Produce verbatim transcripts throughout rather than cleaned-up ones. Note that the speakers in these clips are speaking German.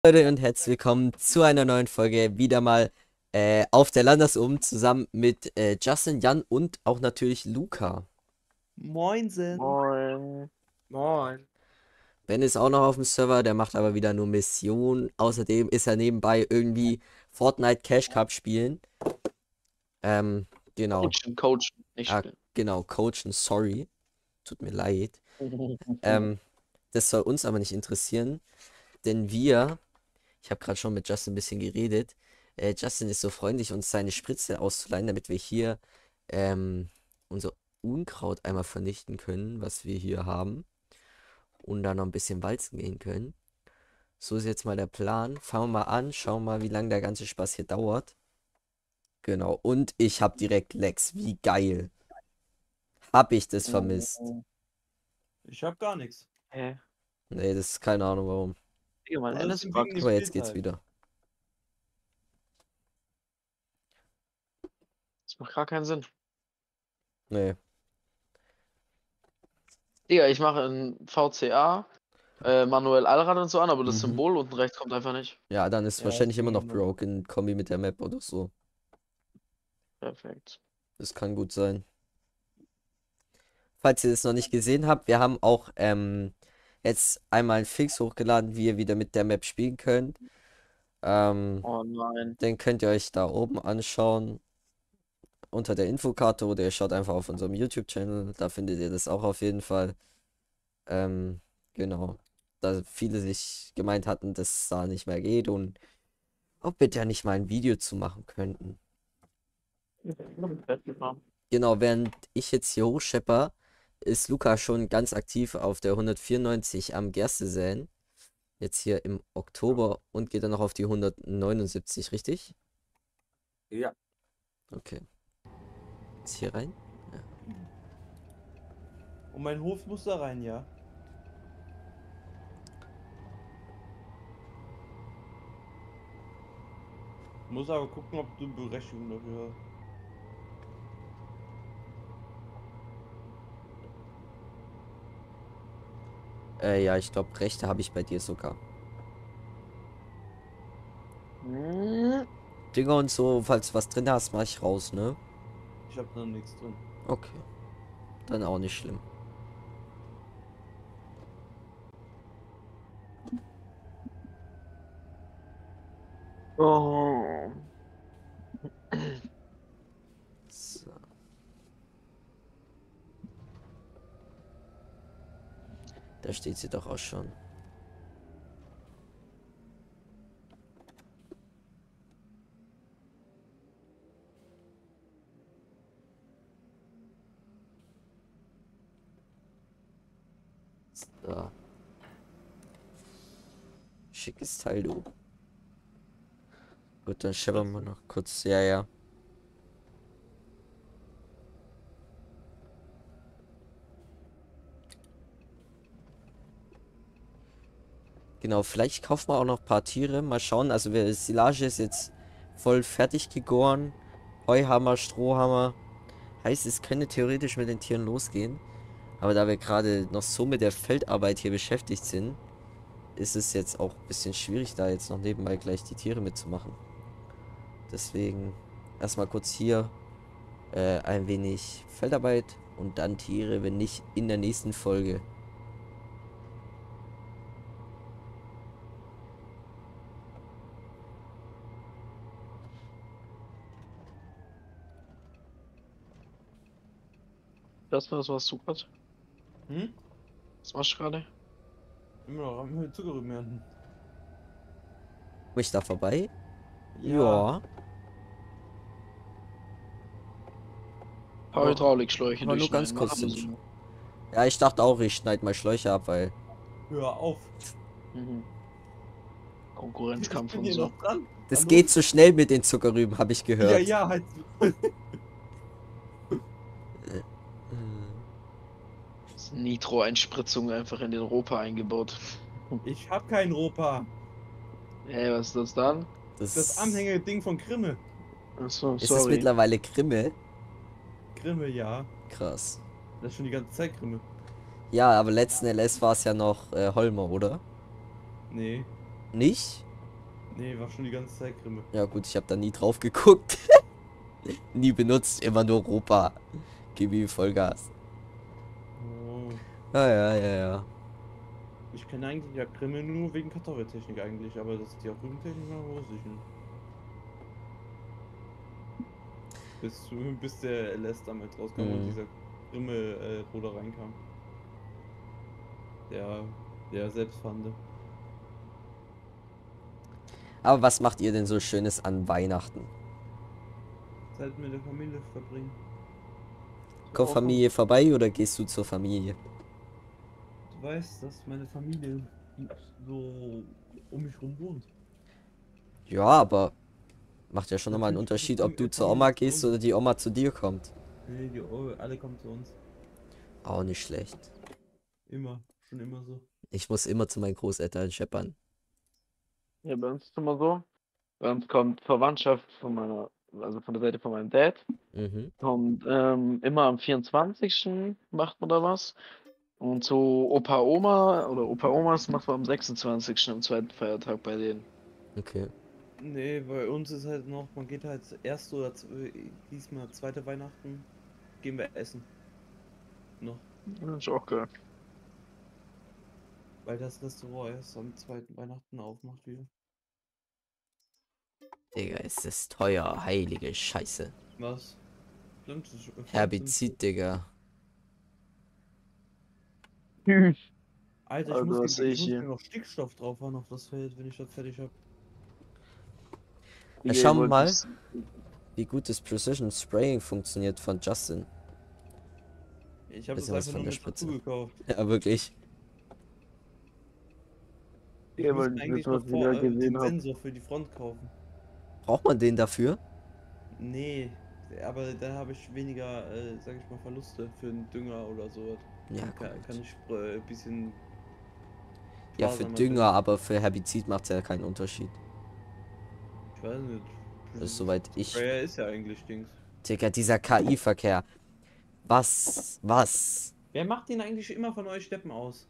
Leute und herzlich willkommen zu einer neuen Folge, wieder mal äh, auf der Landesum zusammen mit äh, Justin, Jan und auch natürlich Luca. Moinsen. Moin. Moin. Ben ist auch noch auf dem Server, der macht aber wieder nur Missionen. Außerdem ist er nebenbei irgendwie Fortnite Cash Cup spielen. Ähm, genau. Coachen, coachen, nicht Ah, spielen. genau, coachen, sorry. Tut mir leid. Ähm, das soll uns aber nicht interessieren, denn wir, ich habe gerade schon mit Justin ein bisschen geredet. Äh, Justin ist so freundlich, uns seine Spritze auszuleihen, damit wir hier ähm, unser Unkraut einmal vernichten können, was wir hier haben. Und dann noch ein bisschen walzen gehen können. So ist jetzt mal der Plan. Fangen wir mal an, schauen mal, wie lange der ganze Spaß hier dauert. Genau. Und ich habe direkt Lex. Wie geil. Hab ich das vermisst? Ich hab gar nichts. Hä? Nee, das ist keine Ahnung warum. Digga, mein Oder N ist ist im bugged. Wegen Aber jetzt geht's halt. wieder. Das macht gar keinen Sinn. Nee. Digga, ich mache in V C A äh, manuell Allrad und so an, aber das Mhm. Symbol unten rechts kommt einfach nicht. Ja, dann ist Ja, wahrscheinlich ist immer noch genau. broke in Kombi mit der Map oder so. Perfekt. Das kann gut sein. Falls ihr das noch nicht gesehen habt, wir haben auch ähm, jetzt einmal einen Fix hochgeladen, wie ihr wieder mit der Map spielen könnt. Ähm, Oh nein. den könnt ihr euch da oben anschauen unter der Infokarte oder ihr schaut einfach auf unserem YouTube-Channel, da findet ihr das auch auf jeden Fall. Ähm, genau. Da viele sich gemeint hatten, dass es da nicht mehr geht und ob wir da nicht mal ein Video zu machen könnten. Genau, während ich jetzt hier hochschepper, ist Luca schon ganz aktiv auf der hundertvierundneunzig am Gerste säen. Jetzt hier im Oktober und geht dann noch auf die hundertneunundsiebzig, richtig? Ja. Okay. Jetzt hier rein. Und mein Hof muss da rein, ja. Muss aber gucken, ob du Berechtigung dafür hast. Äh, ja, ich glaube, Rechte habe ich bei dir sogar. Hm. Dinger und so, falls du was drin hast, mach ich raus, ne? Ich hab da nichts drin. Okay. Dann auch nicht schlimm. Oh. So. Da steht sie doch auch schon. So. Schickes Teil, du. Gut, dann scheppern wir noch kurz. Ja, ja. Genau, vielleicht kaufen wir auch noch ein paar Tiere. Mal schauen. Also, wir, Silage ist jetzt voll fertig gegoren. Heuhammer, Strohhammer. Heißt, es könnte theoretisch mit den Tieren losgehen. Aber da wir gerade noch so mit der Feldarbeit hier beschäftigt sind, ist es jetzt auch ein bisschen schwierig, da jetzt noch nebenbei gleich die Tiere mitzumachen. Deswegen erstmal kurz hier äh, ein wenig Feldarbeit und dann Tiere, wenn nicht in der nächsten Folge. Das war das, was du gerade. Hm? Was machst du gerade? Immer noch am Zuckerrüben ernten. Komm ich da vorbei? Ja. Ja. Paar Aber, Hydraulikschläuche aber nur ganz durchschneiden. kurz Machen wir sind so. schon. Ja, ich dachte auch, ich schneide mal Schläuche ab, weil. Hör auf. Mhm. Ich Konkurrenzkampf bin und hier so. noch dran. Das Hallo? geht so schnell mit den Zuckerrüben, habe ich Ja, gehört. ja, halt. Nitro-Einspritzung einfach in den Roper eingebaut. Ich hab keinen Ropa. Ey, was ist das dann? Das Das Anhängerding von Grimme. Achso, ist es sorry. mittlerweile Grimme. Grimme, ja. Krass. Das ist schon die ganze Zeit Grimme. Ja, aber letzten L S war es ja noch äh, Holmer, oder? Nee. Nicht? Nee, war schon die ganze Zeit Grimme. Ja gut, ich habe da nie drauf geguckt. Nie benutzt, immer nur Europa. Gib ihm Vollgas. Oh. Ja, ja, ja, ja. Ich kenne eigentlich ja Grimme nur wegen Kartoffeltechnik eigentlich, aber dass die auch Rübentechnik machen, wusste ich nicht. Bis, zu- bis der L S damals rauskam und Hm. dieser Grimme äh, Ruder reinkam. Der, der Selbstfahrende. Aber was macht ihr denn so Schönes an Weihnachten? Zeit mit der Familie verbringen. Kommt Familie vorbei oder gehst du zur Familie? Du weißt, dass meine Familie so um mich rum wohnt. Ja, aber macht ja schon nochmal einen Natürlich kommt Unterschied, ob Fam- du äh, zur Oma Familie zu gehst uns. oder die Oma zu dir kommt. Nee, die, oh, alle kommen zu uns. Auch nicht schlecht. Immer. Schon immer so. Ich muss immer zu meinen Großeltern scheppern. Ja, bei uns ist es immer so. Bei uns kommt Verwandtschaft von meiner, also von der Seite von meinem Dad. Mhm. Kommt ähm, immer am vierundzwanzigsten macht man da was. Und so Opa Oma oder Opa Omas macht man am sechsundzwanzigsten am zweiten Feiertag bei denen. Okay. Nee, bei uns ist halt noch, man geht halt erste oder zwe- diesmal zweite Weihnachten, gehen wir essen. Noch. Das ist auch geil. Weil das Restaurant erst am zweiten Weihnachten aufmacht wieder. Digga, es ist teuer. Heilige Scheiße. Was? Pflanzen, Pflanzen. Herbizid, Digga. Tschüss. Alter, ich muss, Also, die, was sehe ich ich muss hier? mir noch Stickstoff drauf haben auf das Feld, wenn ich das fertig habe. Ja, Digga, ihr schauen wir wollt mal, das- wie gut das Precision Spraying funktioniert von Justin. Ich habe das Bisschen was einfach von nur der mit dazu Spritze. gekauft. Ja, wirklich. Ich Ihr muss wollt mir wissen, eigentlich noch was ich vor, da äh, gesehen den habe. Sensor für die Front kaufen. Braucht man den dafür? Nee, aber da habe ich weniger, äh, sag ich mal, Verluste für einen Dünger oder sowas. Ja, Dann kann, kann gut. ich äh, ein bisschen Ja, für sparsamer Dünger, düngen. aber für Herbizid macht es ja keinen Unterschied. Ich weiß nicht. Das ist Precision soweit ich. Sprayer ist ja eigentlich Dings. Digga, dieser K I-Verkehr. Was? Was? Wer macht den eigentlich immer von euch Steppen aus?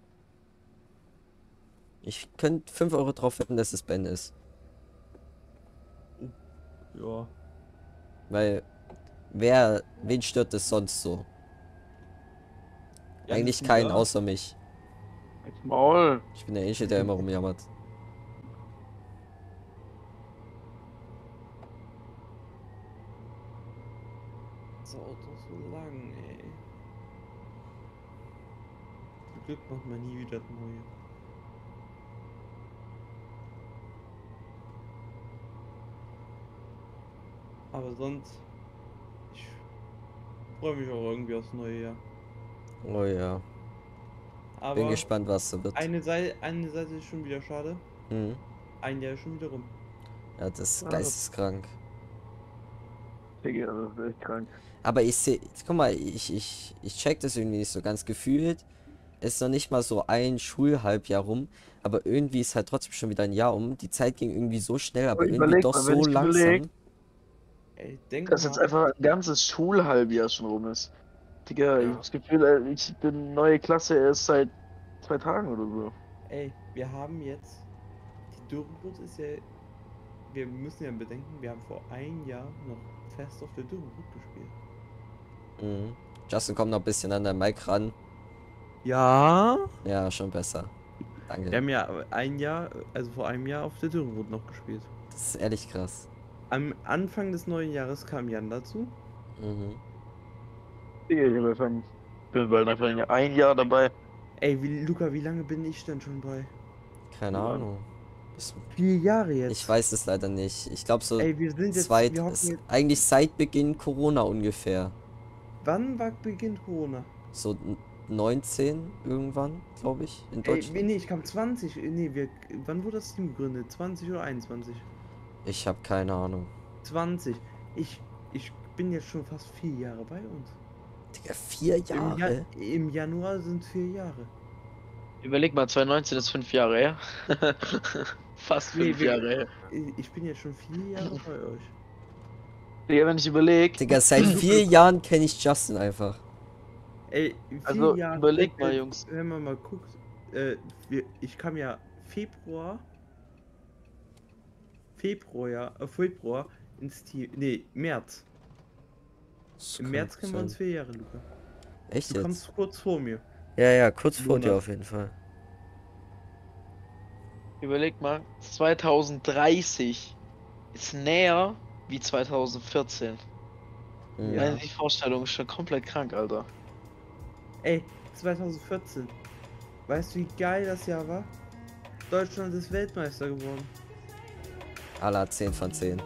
Ich könnte fünf Euro drauf wetten, dass es Ben ist. Ja. Weil, wer, wen stört das sonst so? Jan Eigentlich ist nie keinen da. außer mich. Als Maul. Ich bin der Einzige, der immer rumjammert. Das Auto ist so lang, ey. Zum Glück macht man nie wieder das neue. Aber sonst, ich freue mich auch irgendwie aufs neue Jahr. Oh ja. Bin Aber gespannt, was so wird. eine Seite, eine Seite ist schon wieder schade. Hm. Ein Jahr ist schon wieder rum. Ja, das ist Ja, geisteskrank. Digga, das ist echt krank. Aber ich sehe, guck mal, ich, ich, ich check das irgendwie nicht so ganz gefühlt. Ist noch nicht mal so ein Schulhalbjahr rum, aber irgendwie ist halt trotzdem schon wieder ein Jahr um. Die Zeit ging irgendwie so schnell, aber Aber irgendwie überleg doch mal, wenn so ich überleg, langsam. Ey, denk dass jetzt mal. einfach ein ganzes Schulhalbjahr schon rum ist. Digga, ich Ja. hab das Gefühl, äh, ich bin neue Klasse erst seit zwei Tagen oder so. Ey, wir haben jetzt. Die Dürrenbrot ist ja. Wir müssen ja bedenken, wir haben vor einem Jahr noch fest auf der Dürrenbrot gespielt. Mhm. Justin kommt noch ein bisschen an der Mic ran. Ja. Ja, schon besser. Wir Danke. haben ja ein Jahr, also vor einem Jahr auf der Dürrenbrot noch gespielt. Das ist ehrlich krass. Am Anfang des neuen Jahres kam Jan dazu. Mhm. Digga, ich hab einfach, bin bald einfach ein Jahr dabei. Ey, wie, Luca, wie lange bin ich denn schon bei? Keine Ja. Ahnung. Bis- Vier Jahre jetzt. Ich weiß es leider nicht. Ich glaube so Ey, wir sind jetzt. zweit, Wir hocken ist jetzt. eigentlich seit Beginn Corona ungefähr. Wann war Beginn Corona? So n- neunzehn irgendwann, glaube ich, in Ey, Deutschland. nee, ich kam zwanzig. Nee, wir, wann wurde das Team gegründet? zwanzig oder einundzwanzig? Ich habe keine Ahnung. zwanzig. Ich, ich bin jetzt schon fast vier Jahre bei uns. Digga, vier Im, ja Jahre? Im Januar sind es vier Jahre. Überleg mal, zwanzig neunzehn ist fünf Jahre her. Fast Nee, fünf wir- Jahre her. Ich bin jetzt schon vier Jahre bei euch. Digga, wenn ich überleg, Digga, seit vier Jahren kenne ich Justin einfach. Ey, vier Also, Jahre. überleg äh, mal, äh, Jungs. Wenn man mal guckt, äh, wir, ich kam ja Februar Februar, äh, Februar ins Team. Nee, März. Das Im kann März gut kennen wir uns sein. vier Jahre, Luca. Echt Du jetzt? kommst kurz vor mir. Ja, ja, kurz vor dir Monat. auf jeden Fall. Überleg mal, zweitausenddreißig ist näher wie zweitausendvierzehn. Hm. Ja. Meine, die Vorstellung ist schon komplett krank, Alter. Ey, zweitausendvierzehn. Weißt du, wie geil das Jahr war? Deutschland ist Weltmeister geworden. Alla zehn von zehn.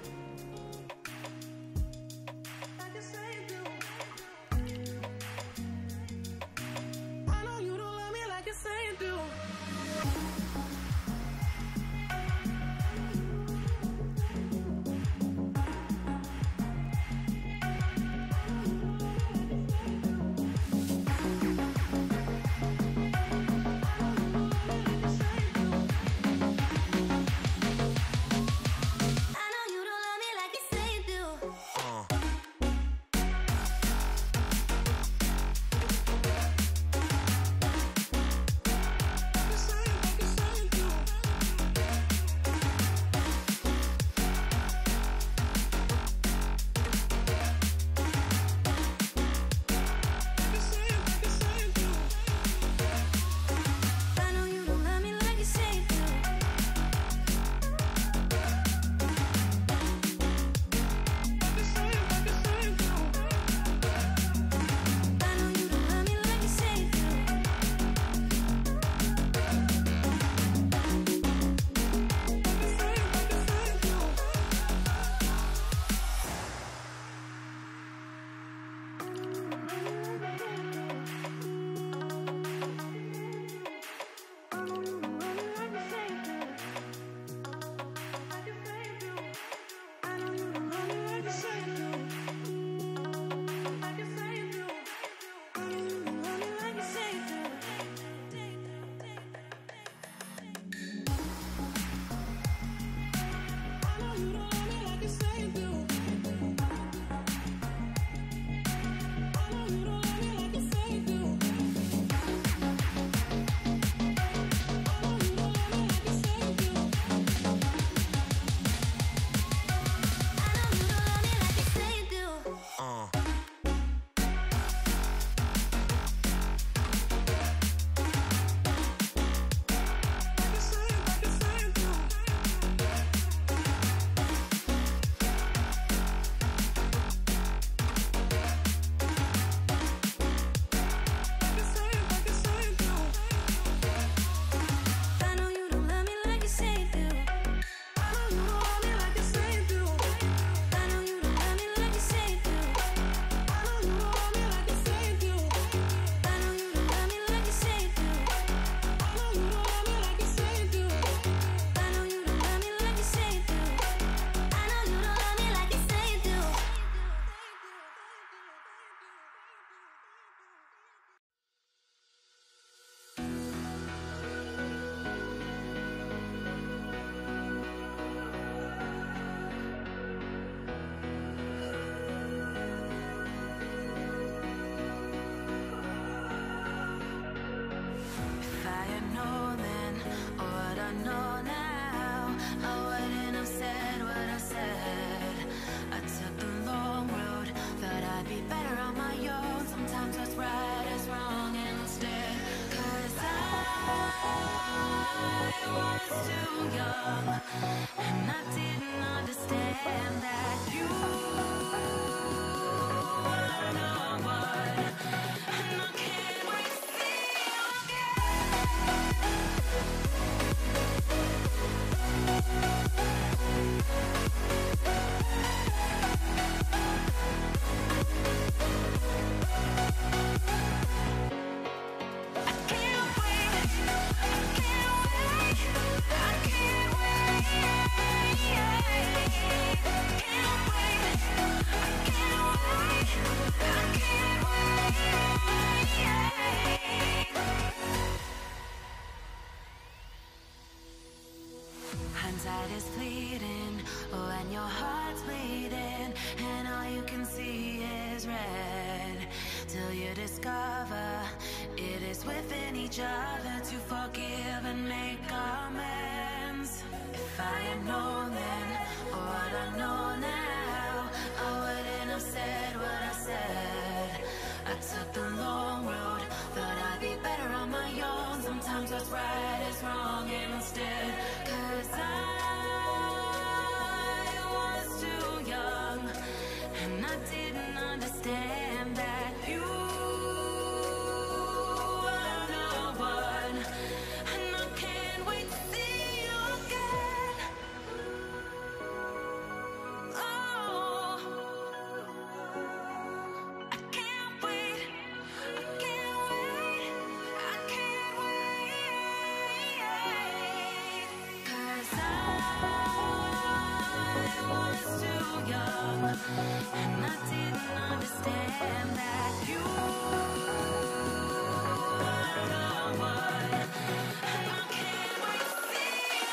Hindsight is fleeting when your heart's bleeding and all you can see is red, till you discover it is within each other to forgive and make amends. If I had known that took the long road. Thought I'd be better on my own. Sometimes what's right is wrong instead. Cause I was too young, and I didn't understand that you were the one. And I can't wait to see you again. Oh, I can't wait, I can't wait, I can't wait. Cause I was too young, and I didn't understand that you were the one. And I can't wait to see you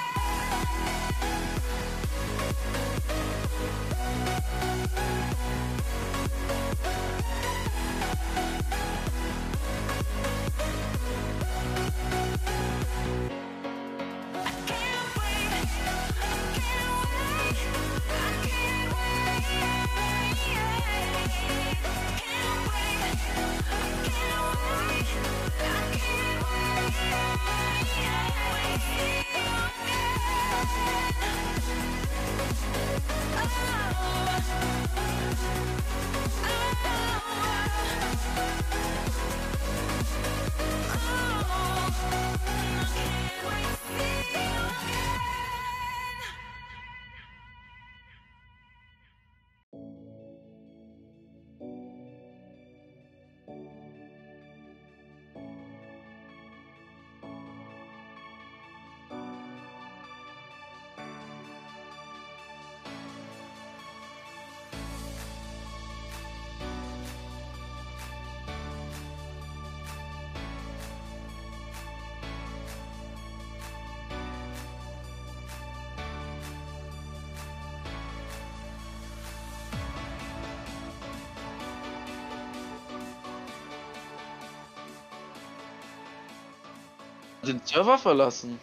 Den Server verlassen.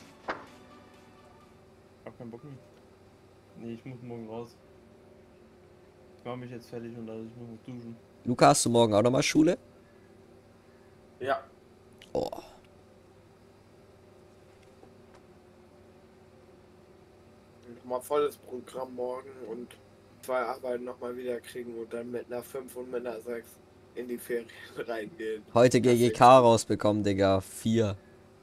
Hab keinen Bock mehr. Nee, ich muss morgen raus. Ich mach mich jetzt fertig und dann ich muss noch duschen. Luca, hast du morgen auch nochmal Schule? Ja. Oh. Nochmal volles Programm morgen und zwei Arbeiten nochmal wieder kriegen und dann mit einer fünf und mit einer sechs in die Ferien reingehen. Heute G G K rausbekommen, Digga. Vier.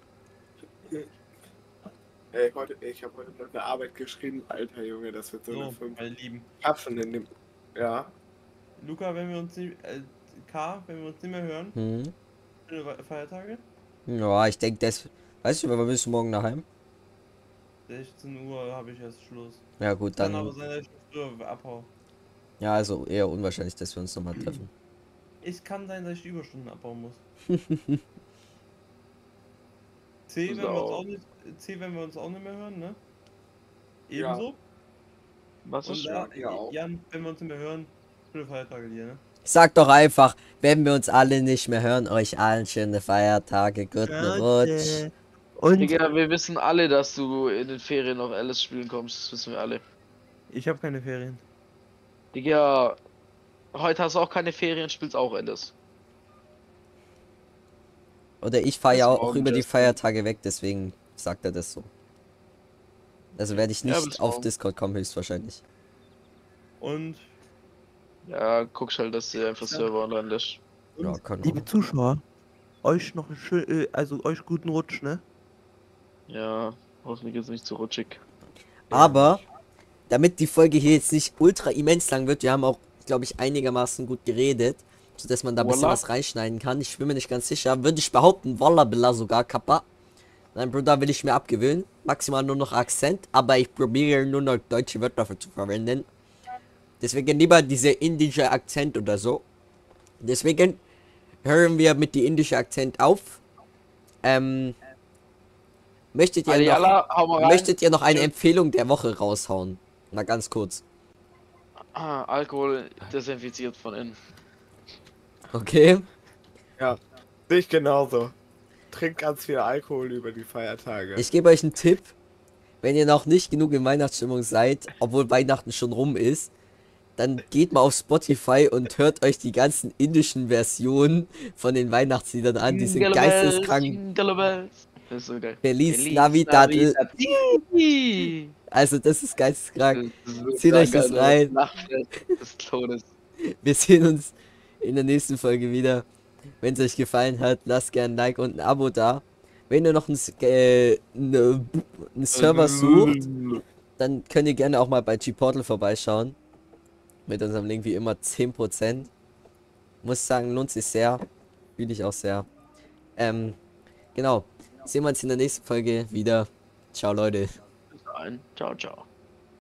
Ey, heute, ich habe heute noch eine Arbeit geschrieben. Alter Junge, das wird so, So, eine fünf. meine Lieben. Ich hab schon in dem... Ja. Luca, wenn wir uns nicht, äh, K, wenn wir uns nicht mehr hören, Hm. schöne Fe- Feiertage. Ja, ich denke, das. Weißt du, wir müssen morgen daheim. sechzehn Uhr habe ich erst Schluss. Ja, gut, Kann aber dann. sein, dass ich früher abhau. Ja, also eher unwahrscheinlich, dass wir uns nochmal treffen. Es kann sein, dass ich die Überstunden abbauen muss. C, wenn Das wir uns auch. auch nicht, C, wenn wir uns auch nicht mehr hören, ne? Ja. Ebenso. Was Und ist da, ja auch. Jan, wenn wir uns nicht mehr hören, schöne Feiertage dir, ne? Sag doch einfach, wenn wir uns alle nicht mehr hören, euch allen schöne Feiertage, guten Rutsch. Und Digga, wir wissen alle, dass du in den Ferien noch Alice spielen kommst. Das wissen wir alle. ich habe keine Ferien. Digga, heute hast du auch keine Ferien, spielst auch Alice. Oder ich fahre ja Das auch morgen, über die Justin. Feiertage weg, deswegen sagt er das so. Also werde ich Ja, nicht bis auf morgen. Discord kommen, höchstwahrscheinlich. Und Ja, guckst halt, dass du einfach Ja. Server online lässt. Ja, kann liebe Zuschauer, euch noch einen schönen, äh, also euch guten Rutsch, ne? Ja, hoffentlich ist nicht zu rutschig. Aber, damit die Folge hier jetzt nicht ultra immens lang wird, wir haben auch, glaube ich, einigermaßen gut geredet, sodass man da ein bisschen Wallah. was reinschneiden kann. Ich bin mir nicht ganz sicher. Würde ich behaupten, Wallah Billah sogar, Kappa. Nein, Bruder, will ich mir abgewöhnen. Maximal nur noch Akzent, aber ich probiere nur noch deutsche Wörter dafür zu verwenden. Deswegen lieber dieser indische Akzent oder so. Deswegen hören wir mit dem indischen Akzent auf. Ähm, möchtet ihr noch... Aliala, hau mal rein. Möchtet ihr noch eine Tschö. Empfehlung der Woche raushauen? Mal ganz kurz. Ah, Alkohol desinfiziert von innen. Okay. Sehe ich genauso. Trink ganz viel Alkohol über die Feiertage. Ich gebe euch einen Tipp. Wenn ihr noch nicht genug in Weihnachtsstimmung seid, obwohl Weihnachten schon rum ist, dann geht mal auf Spotify und hört euch die ganzen indischen Versionen von den Weihnachtsliedern an. Die sind Jingle bells, geisteskrank. Jingle bells. Das ist so geil. Feliz Feliz Navidad. Navidad. Also das ist geisteskrank. Das ist so Zieht euch krank, das Alter. rein. Nachtfest des Todes. Wir sehen uns in der nächsten Folge wieder. Wenn es euch gefallen hat, lasst gerne ein Like und ein Abo da. Wenn ihr noch einen, äh, ne, einen Server sucht, dann könnt ihr gerne auch mal bei G-Portal vorbeischauen. Mit unserem Link wie immer zehn Prozent. Muss sagen, lohnt sich sehr. Fühle ich auch sehr. Ähm, genau. Sehen wir uns in der nächsten Folge wieder. Ciao, Leute. Bis dahin. Ciao, ciao.